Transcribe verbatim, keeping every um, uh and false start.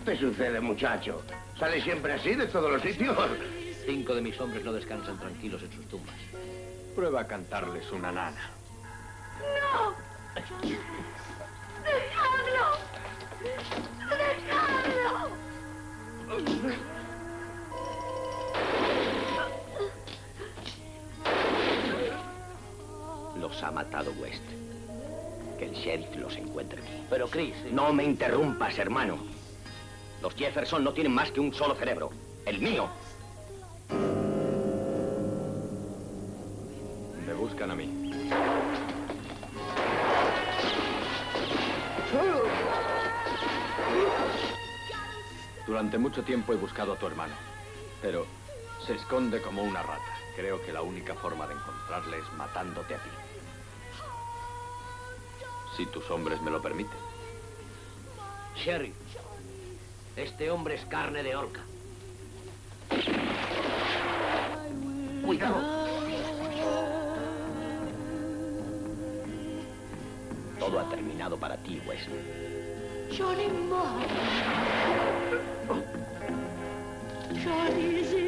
te sucede, muchacho? ¿Sale siempre así de todos los sitios? Cinco de mis hombres no descansan tranquilos en sus tumbas. Prueba a cantarles una nana. ¡No! ¡Dejadlo! ¡Dejadlo! Los ha matado West. Que el sheriff los encuentre aquí. Pero, Chris... No me interrumpas, hermano. Los Jefferson no tienen más que un solo cerebro. El mío. Me buscan a mí. Durante mucho tiempo he buscado a tu hermano, pero se esconde como una rata. Creo que la única forma de encontrarle es matándote a ti. Si tus hombres me lo permiten. Sheriff, este hombre es carne de horca. ¡Cuidado! Todo ha terminado para ti, West. Johnny Marr. Johnny's